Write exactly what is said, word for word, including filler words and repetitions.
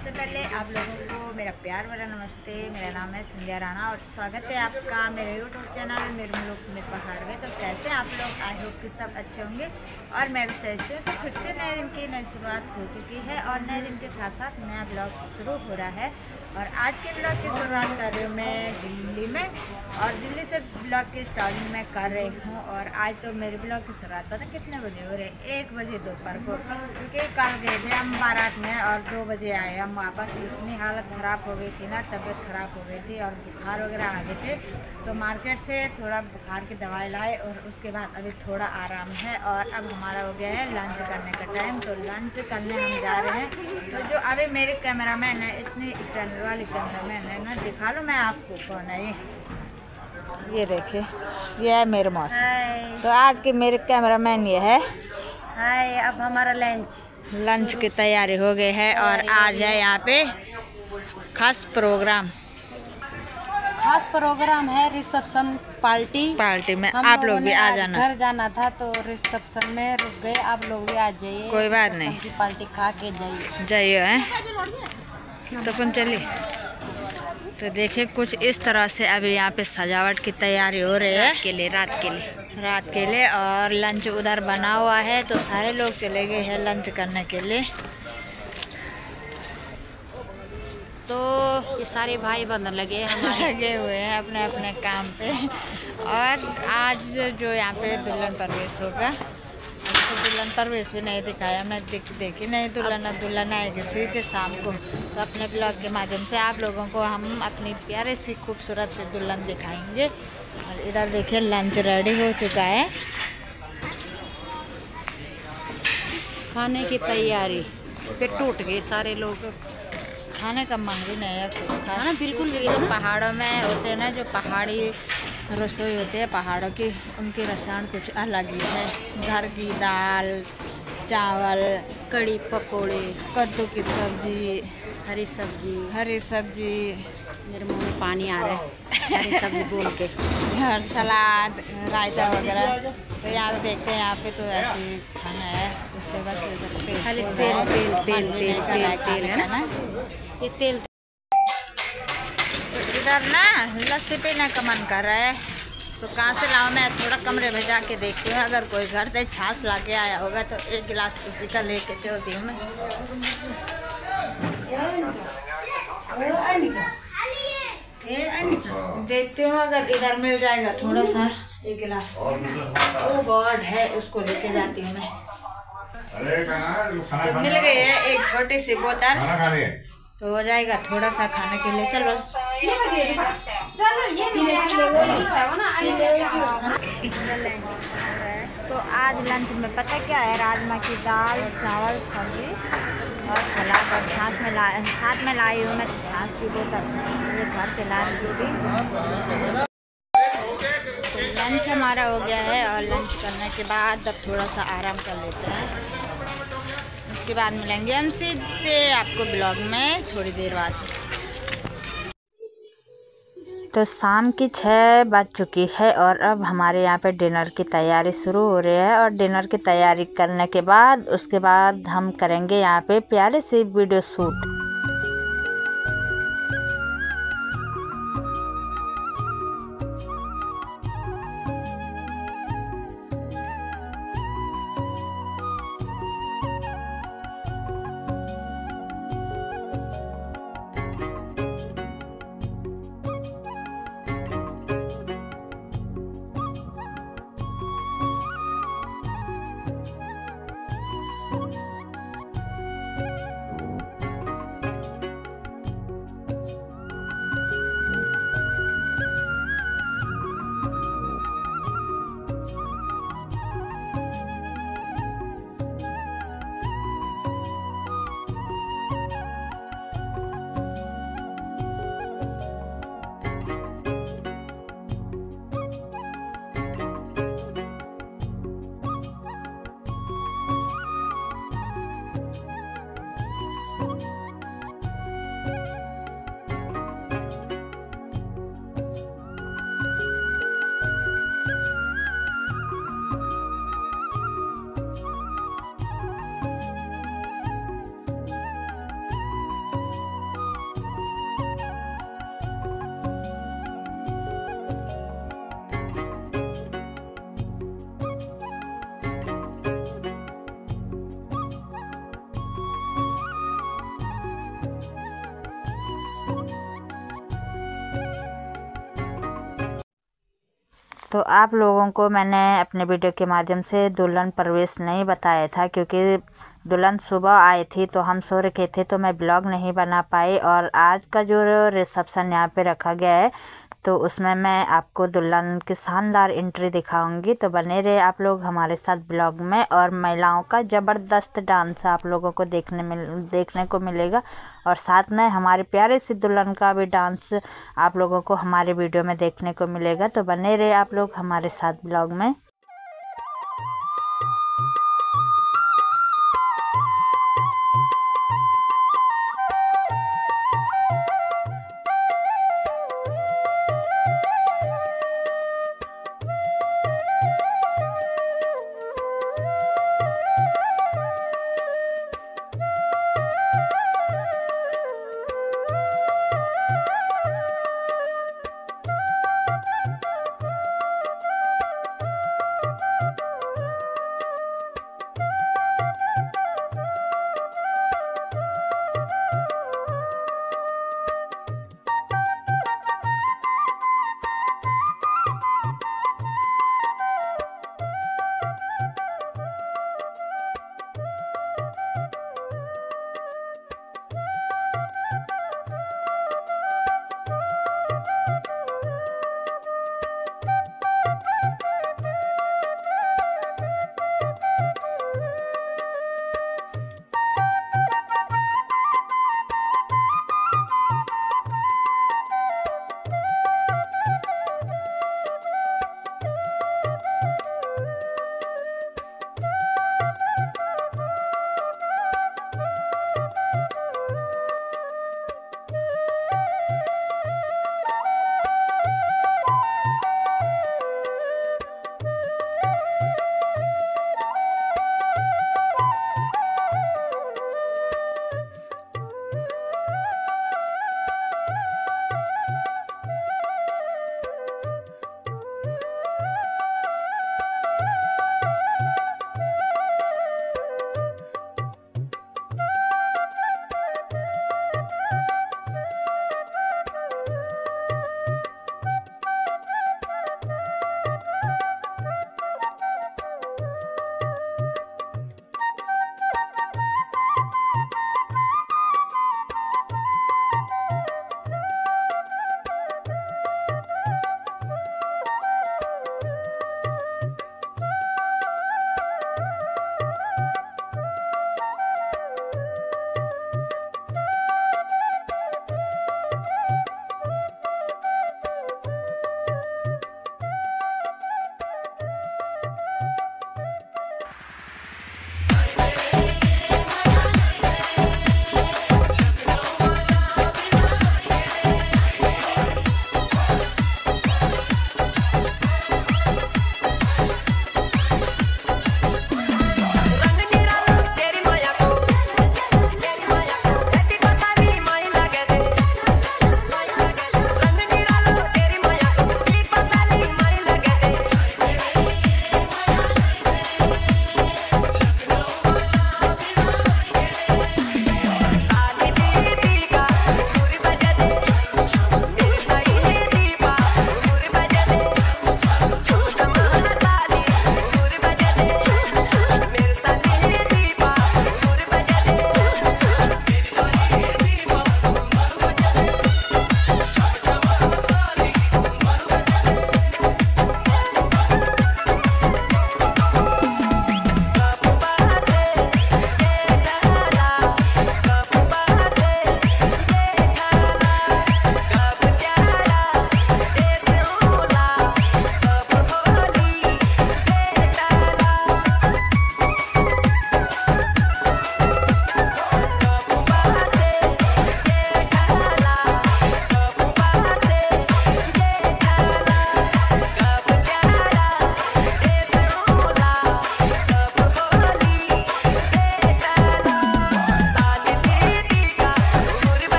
सबसे पहले आप लोगों को मेरा प्यार भरा नमस्ते। मेरा नाम है संध्या राणा और स्वागत है आपका मेरे यूट्यूब चैनल मेरे मुल्क में पहाड़ में। तो कैसे आप लोग, आई होप कि सब अच्छे होंगे और मैं भी सही से। तो फिर से नए दिन की नई शुरुआत हो चुकी है और नए दिन के साथ साथ नया ब्लॉग शुरू हो रहा है। और आज के ब्लॉग की शुरुआत कर रही हूँ मैं दिल्ली में और दिल्ली से ब्लॉग की स्टार्टिंग मैं कर रही हूँ। और आज तो मेरे ब्लॉग की शुरुआत पता कितने बजे हो रहे, एक बजे दोपहर को, क्योंकि कल गए थे हम बारात में और दो बजे आए हम वापस। इतनी हालत ख़राब हो गई थी ना, तबीयत ख़राब हो गई थी और बुखार वगैरह आ गए थे। तो मार्केट से थोड़ा बुखार की दवाई लाए और उसके बाद अभी थोड़ा आराम है। और अब हमारा हो गया है लंच करने का टाइम, तो लंच करने हम जा रहे हैं। तो जो अभी मेरे कैमरामैन है, इतनी स्टैंडर्ड वाली कैमरामैन है ना, दिखा लो मैं आपको कौन है ये ये देखिए, ये है मेरे मौसम। तो आज के मेरे कैमरामैन ये है। हाय, अब हमारा लंच लंच की तैयारी हो गई है और आज है यहाँ पे खास प्रोग्राम खास प्रोग्राम है, रिसेप्शन पार्टी पार्टी में आप लोग भी आ जाना। घर जाना था तो रिसेप्शन में रुक गए, आप लोग भी आ जाइए। कोई बात नहीं, पार्टी खा के जाइए जाइए है तो फिर चलिए। तो देखिए कुछ इस तरह से अभी यहाँ पे सजावट की तैयारी हो रही है के लिए रात के लिए रात के लिए। और लंच उधर बना हुआ है तो सारे लोग चले गए हैं लंच करने के लिए। तो ये सारे भाई बंधन लगे हमारे लगे हुए हैं अपने अपने काम पे। और आज जो यहाँ पे दुल्हन प्रवेश होगा, तो दुल्हन प्रवेश भी नहीं दिखाया मैं, देख देखी नहीं दुल्हन। दुल्हन आएगी सीधे शाम को। तो अपने ब्लॉग के माध्यम से आप लोगों को हम अपनी प्यारे सी खूबसूरत सी दुल्हन दिखाएंगे। और इधर देखिए लंच रेडी हो चुका है, खाने की तैयारी पे टूट गए सारे लोग। खाने का मन भी नहीं है खाना हाँ, बिल्कुल भी है। पहाड़ों में होते हैं ना जो पहाड़ी रसोई होती है पहाड़ों की, उनकी रसायन कुछ अलग ही है। घर की दाल चावल, कड़ी पकोड़े, कद्दू की सब्जी, हरी सब्जी हरी सब्जी मेरे मुंह में पानी आ रहा है हरी सब्जी बोल के, और सलाद रायता वगैरह। तो यहाँ पे देखते हैं, यहाँ पे तो ऐसे खाना है, उससे बस खाली तेल तेल तेल तेल तेल तेल है ना, ये तेल। तो इधर ना लस्सी पीने का मन कर रहा है, तो कहाँ से लाऊं? मैं थोड़ा कमरे में जाके देखती हूँ, अगर कोई घर से छाछ ला के आया होगा तो एक गिलास उसी का लेके चलती हूँ मैं। देखती हूँ अगर इधर मिल जाएगा थोड़ा सा एक गिलास, वो गॉड है, उसको लेके जाती हूँ मैं। तो मिल गई है एक छोटी सी बोतल, तो हो जाएगा थोड़ा सा खाने के लिए। चलो तो आज लंच में पता क्या है, राजमा की दाल चावल सब्जी और सलाद और छाछ में ला साथ में लाई हूँ मैं छाछ की बोतल, ये घर से ला रही थी। तो लंच हमारा हो गया है और लंच करने के बाद अब थोड़ा सा आराम कर लेते हैं, उसके बाद मिलेंगे हम सीधे आपको ब्लॉग में थोड़ी देर बाद। तो शाम की छः बज चुकी है और अब हमारे यहाँ पे डिनर की तैयारी शुरू हो रही है। और डिनर की तैयारी करने के बाद उसके बाद हम करेंगे यहाँ पे प्यारे से वीडियो शूट। तो आप लोगों को मैंने अपने वीडियो के माध्यम से दुल्हन प्रवेश नहीं बताया था, क्योंकि दुल्हन सुबह आई थी तो हम सो रखे थे तो मैं ब्लॉग नहीं बना पाई। और आज का जो रिसेप्शन यहाँ पे रखा गया है तो उसमें मैं आपको दुल्हन की शानदार एंट्री दिखाऊंगी। तो बने रहे आप लोग हमारे साथ ब्लॉग में। और महिलाओं का ज़बरदस्त डांस आप लोगों को देखने मिल देखने को मिलेगा, और साथ में हमारे प्यारे सी दुल्हन का भी डांस आप लोगों को हमारे वीडियो में देखने को मिलेगा। तो बने रहे आप लोग हमारे साथ ब्लॉग में।